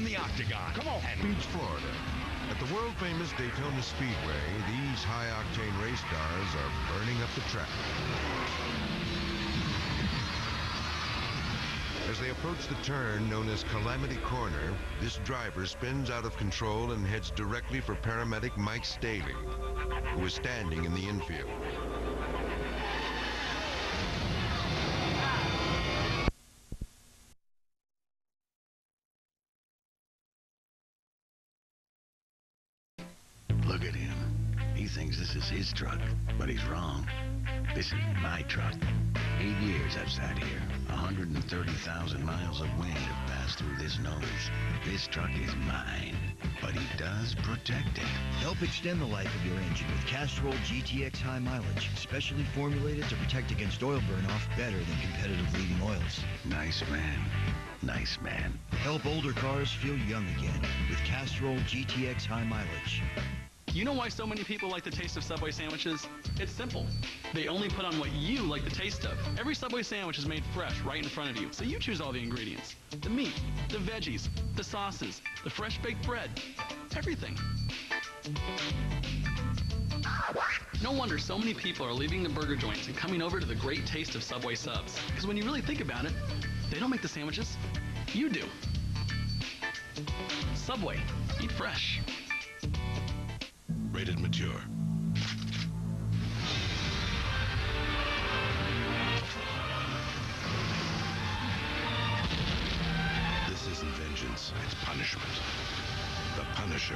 from the octagon. Come on. Beach, Florida. At the world-famous Daytona Speedway, these high-octane race cars are burning up the track. As they approach the turn known as Calamity Corner, this driver spins out of control and heads directly for paramedic Mike Staley, who is standing in the infield. Look at him. He thinks this is his truck, but he's wrong. This is my truck. 8 years I've sat here. 130,000 miles of wind have passed through this nose. This truck is mine, but he does protect it. Help extend the life of your engine with Castrol GTX High Mileage, specially formulated to protect against oil burn-off better than competitive leading oils. Nice man. Nice man. Help older cars feel young again with Castrol GTX High Mileage. You know why so many people like the taste of Subway sandwiches? It's simple. They only put on what you like the taste of. Every Subway sandwich is made fresh right in front of you, so you choose all the ingredients. The meat, the veggies, the sauces, the fresh baked bread, everything. No wonder so many people are leaving the burger joints and coming over to the great taste of Subway subs. Because when you really think about it, they don't make the sandwiches. You do. Subway. Eat fresh. Rated mature. This isn't vengeance, it's punishment. The Punisher.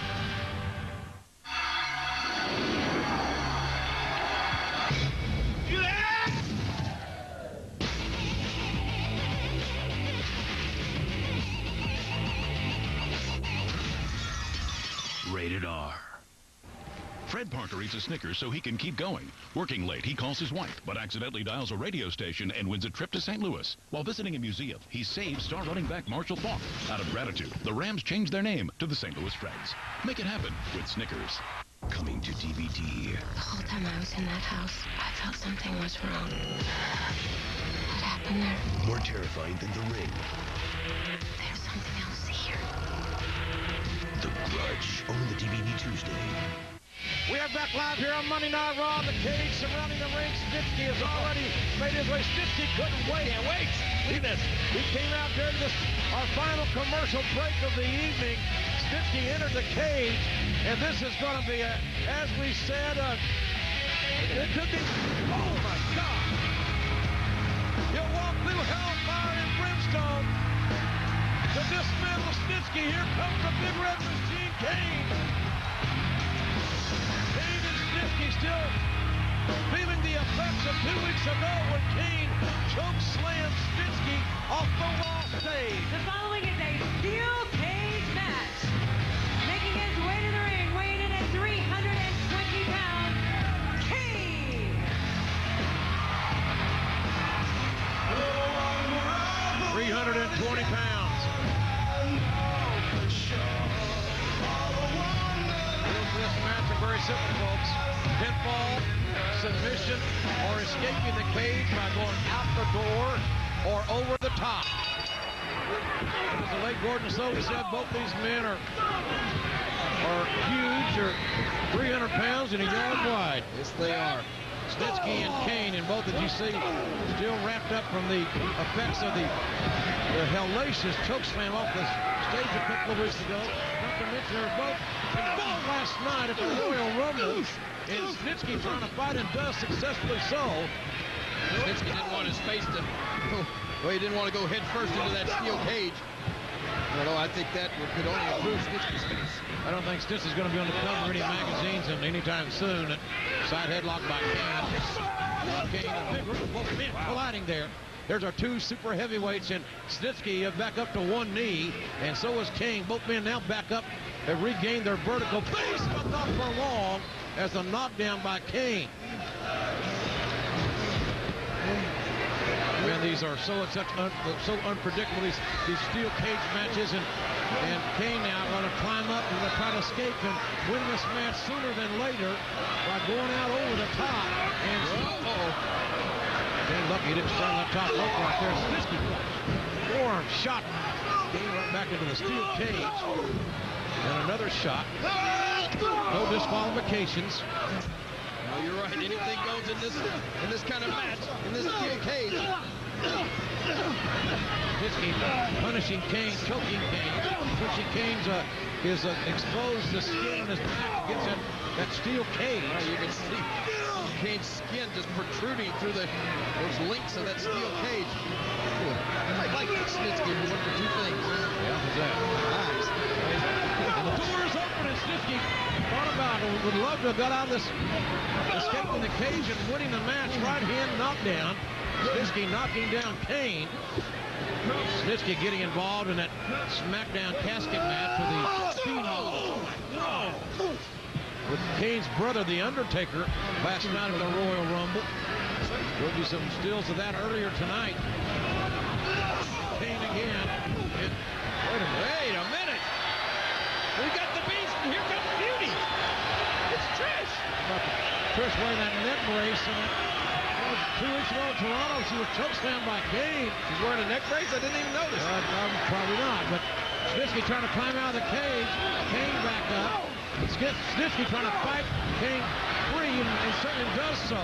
Rated R. Fred Parker eats a Snickers so he can keep going. Working late, he calls his wife, but accidentally dials a radio station and wins a trip to St. Louis. While visiting a museum, he saves star running back Marshall Faulk. Out of gratitude, the Rams changed their name to the St. Louis Reds. Make it happen with Snickers. Coming to DVD. The whole time I was in that house, I felt something was wrong. What happened there? More terrifying than The Ring. There's something else here. The Grudge. Only DVD Tuesday. We are back live here on Monday Night Raw. The cage surrounding the ring. Snitsky has already made his way. Snitsky couldn't wait. Can't wait. See this. He came out during this, our final commercial break of the evening. Snitsky entered the cage, and this is going to be, as we said, it could be, oh my God. He'll walk through hellfire and brimstone to dismantle Snitsky. Here comes the Big Red Machine, Kane. Snitsky still feeling the effects of 2 weeks ago when Kane choke slammed Snitsky off the Raw stage. The following is a steel cage match. Making his way to the ring, weighing in at 320 pounds, Kane. 320 pounds. Rules for this match are very simple, folks. Pinfall, submission, or escaping the cage by going out the door or over the top. As the late Gordon Solie said, both these men are huge, or 300 pounds and a yard wide. Yes, they are. Snitsky and Kane, and both, as you see, still wrapped up from the effects of the hellacious chokeslam off the stage a couple of weeks ago. Not to mention they were both involved last night at the Royal Rumble. And Snitsky trying to fight and does successfully so. Snitsky didn't want his face to, well, he didn't want to go head first into that steel cage. I don't know, I think that could only improve Snitsky's face. I don't think Snitsky's going to be on the cover of any magazines anytime soon. Side headlock by Kane. Kane and Big Red, both men colliding there. There's our two super heavyweights, and Snitsky back up to one knee, and so is Kane. Both men now back up, have regained their vertical base, but not for long, as a knockdown by Kane. Man, these are so unpredictable, these steel cage matches, and Kane now going to climb up and try to escape and win this match sooner than later by going out over the top. And Kane lucky he didn't stand on the top rope right there. Snitsky forearm shot Kane right back into the steel cage. And another shot. No disqualifications. No, you're right. Anything goes in this kind of match, in this steel cage. Snitsky punishing Kane, choking Kane. Pushing Kane's is exposed the skin on his back against that steel cage. You can see Kane's skin just protruding through those links of that steel cage. I like Snitsky for one for two things. Yeah, what's that? Eyes. And the door is open, and Snitsky thought about it. Would love to have got out of this, escaping the cage and winning the match. Right hand knockdown. Snitsky knocking down Kane. Snitsky getting involved in that SmackDown casket match with the Steamboat. With Kane's brother, The Undertaker, last night at the Royal Rumble. There'll be some stills of that earlier tonight. Kane again. Wait a minute. We got the Beast, and here comes Beauty. It's Trish. Trish wearing that neck brace. And 2 weeks ago in Toronto, she was chokeslammed by Kane. She's wearing a neck brace? I didn't even notice. Probably not, but Snitsky trying to climb out of the cage. Kane back up. Snitsky trying to fight Kane free, and certainly does so.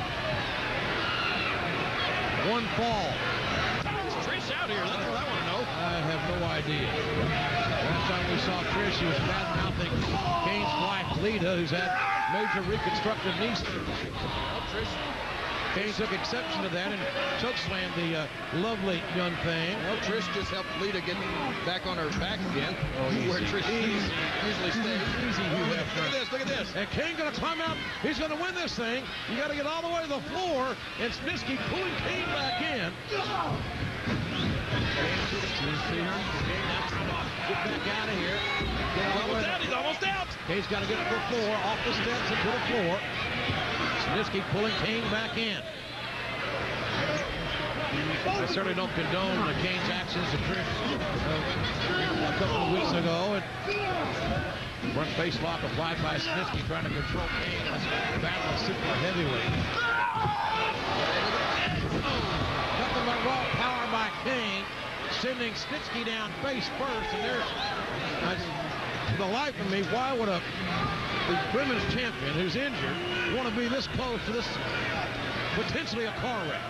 One fall. Is Trish out here? That's what I want to know. I have no idea. Last time we saw Trish, she was bad-mouthing Kane's wife, Lita, who's had major reconstructive knee surgery. Trish. Kane took exception to that and chokeslammed the lovely young thing. Well, Trish just helped Lita get back on her back again. Where Trish usually stays. Easy, look at this, look at this. And Kane gonna climb out. He's gonna win this thing. You gotta get all the way to the floor. And Snitsky pulling Kane back in. See her? Kane now trying to get back out of here. He's almost out. Kane's got to get to the floor, off the steps and to the floor. Snitsky pulling Kane back in. I certainly don't condone Kane's actions to Trish a couple of weeks ago. And front face lock applied by Snitsky trying to control Kane in this battle of super heavyweight. Nothing but raw power by Kane, sending Snitsky down face first. And there's, to the life of me, why would the women's champion who's injured want to be this close to this potentially a car wreck?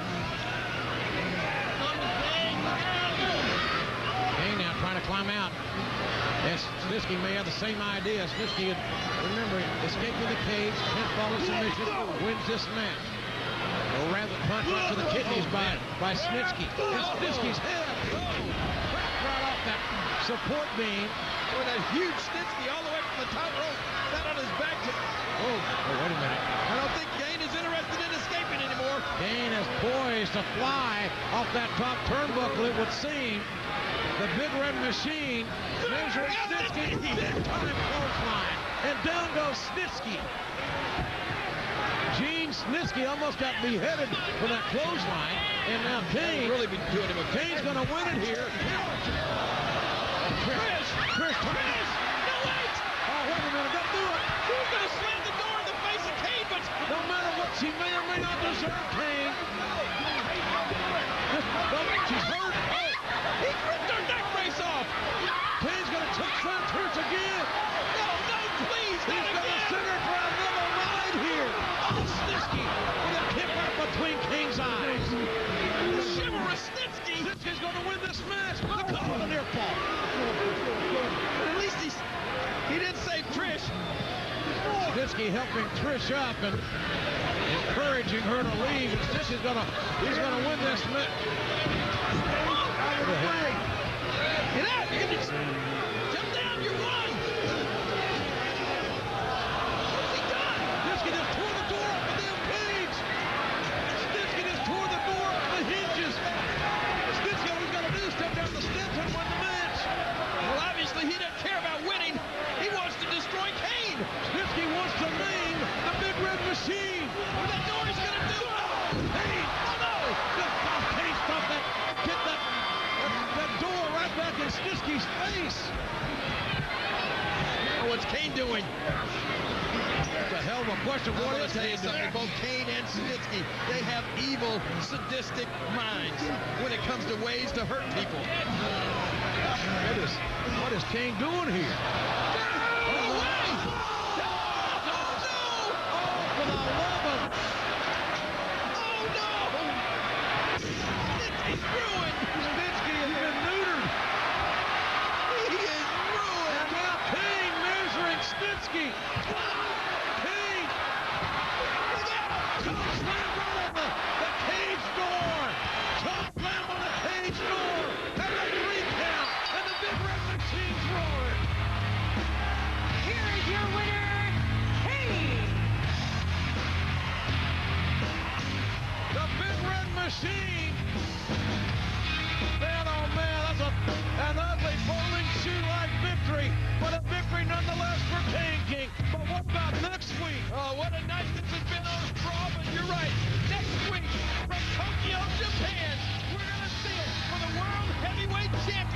Kane now trying to climb out. And Snitsky may have the same idea. Snitsky, remember, escaping the cage, pinfall and submission, wins this match. A rather punch right to the kidneys by Snitsky. And Snitsky's head cracked right off that support beam. With a huge Snitsky all the way from the top rope, down on his back. Oh, wait a minute. I don't think Kane is interested in escaping anymore. Kane is poised to fly off that top turnbuckle, it would seem. The Big Red Machine measuring Snitsky. Big-time clothesline. And down goes Snitsky. Gene Snitsky almost got beheaded for that clothesline. And now Kane, really be doing him a Kane's going to win it here. Trish, no wait! Oh, wait a minute, don't do it! Who's going to slam the door in the face of Kane? But no matter what, she may or may not deserve Kane. She's hurt. Oh, he ripped her neck brace off. Kane's going to choke slam Trish again. No, please, not again. He's going to send her for another ride here. Oh, Snitsky with a kick right between Kane's eyes. Chivalrous Snitsky. Snitsky's going to win this match. Look at the near fall. At least he did save Trish. Snitsky helping Trish up and encouraging her to leave. And Snitsky's he's gonna win this match. Out of the way. Get out! You can just jump down. You won. What's he done? Snitsky just tore the door off the damn cage. Snitsky just tore the door off the hinges. Snitsky all he's got to do is step down the steps and win the match. Well, obviously he doesn't care about winning. He wants to destroy Kane. Snitsky wants to maim the Big Red Machine. What that door is going to do? Kane! Oh, no! Kane stopped that. Get that door right back in Snitsky's face. Oh, what's Kane doing? That's a hell of a question. I'm What going is to tell you Kane something. doing? Both Kane and Snitsky, they have evil, sadistic minds when it comes to ways to hurt people. Kane doing here? Kane! Top slam on the cage door! Top slam on the cage door! And a 3 count! And the Big Red Machine's roaring! Here is your winner, Kane! The Big Red Machine! Man, oh man, that's an ugly bowling shoe-like victory, but a victory nonetheless for Kane King. But what about next week? Oh, what a night this has been on Raw, but you're right. Next week, from Tokyo, Japan, we're going to see it for the World Heavyweight Championship.